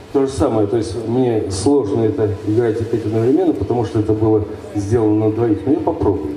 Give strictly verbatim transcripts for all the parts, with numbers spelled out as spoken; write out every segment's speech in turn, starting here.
то же самое. То есть мне сложно это играть и петь одновременно, потому что это было сделано на двоих. Но я попробую.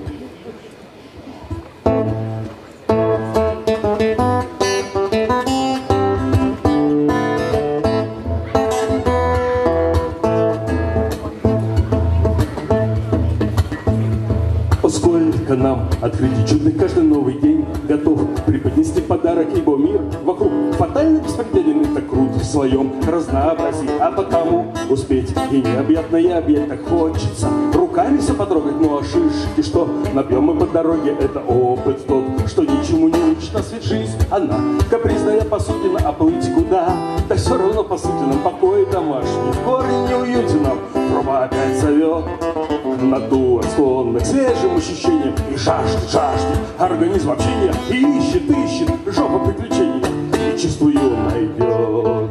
Сколько нам открытий чудных каждый новый день готов преподнести подарок, ибо мир вокруг фатально беспределенный, так крут в своем разнообразии, а потому успеть и необъятное объять так хочется. Руками все потрогать, ну а шишки, что набьем мы по дороге, это опыт тот, что ничему не учит нас, ведь жизнь, она капризная посудина, а плыть куда? Да все равно по сути нам покой домашний, в горе не уютен нам, труба опять зовет. Натура склонна к свежим ощущениям и жаждет, жаждет организм общения, и ищет, ищет жопа приключений, и чувствую найдет,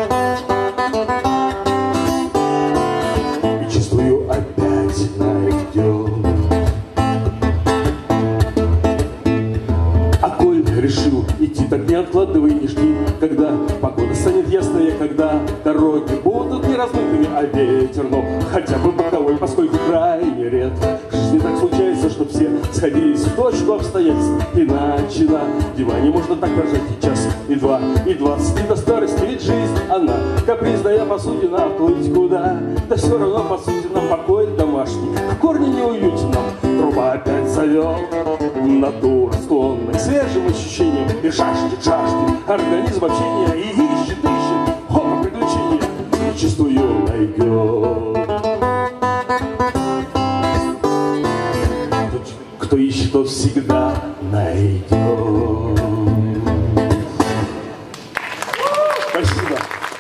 и чувствую опять найдет. А коль решил идти, так не откладывай и жди, когда погода станет ясная, когда дороги будут не размытыми, а ветер, но хотя бы боковой, поскольку крайне редко в жизни так случается, что все сходились в точку обстоятельств. Иначе на диване можно так прожить и час, и два, и двадцать, и до старости, ведь жизнь, она капризная посудина, плыть куда? Да все равно по сути нам покой домашний, в корне не уютен нам, труба опять зовет. Натура склонна к свежим ощущениям и жаждет, жаждет организм общения, и ищет, ищет хопа приключения, и чувствую найдет. Кто ищет, тот всегда найдет. Спасибо.